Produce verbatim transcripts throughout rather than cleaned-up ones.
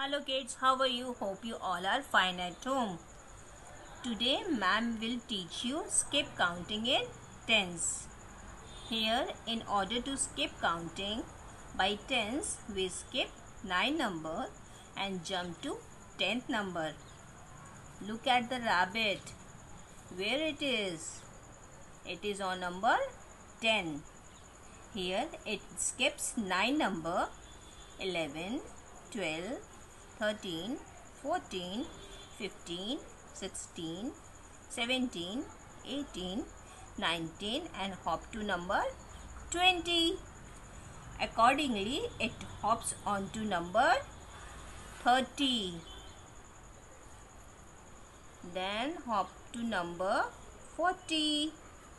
Hello kids, how are you? Hope you all are fine at home. Today ma'am will teach you skip counting in tens. Here, in order to skip counting by tens, we skip nine number and jump to tenth number. Look at the rabbit. Where it is? It is on number ten. Here it skips nine number, eleven, twelve, thirteen, fourteen, fifteen, sixteen, seventeen, eighteen, nineteen and hop to number twenty. Accordingly, it hops on to number thirty. Then hop to number forty.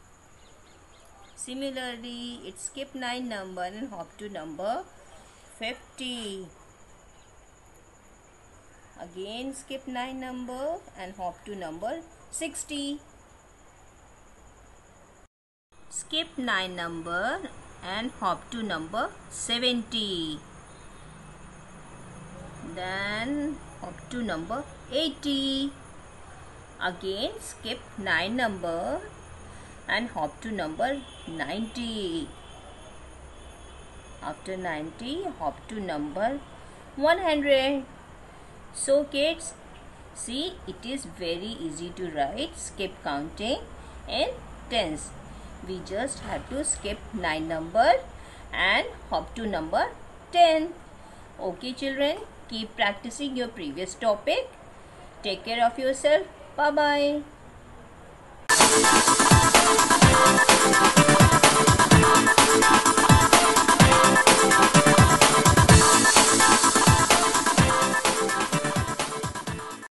Similarly, it skip nine number and hop to number fifty. Again skip nine number and hop to number sixty. Skip nine number and hop to number seventy. Then hop to number eighty. Again skip nine number and hop to number ninety. After ninety, hop to number one hundred. So kids, see, it is very easy to write skip counting in tens. We just have to skip nine number and hop to number ten. Okay children, keep practicing your previous topic. Take care of yourself. Bye bye.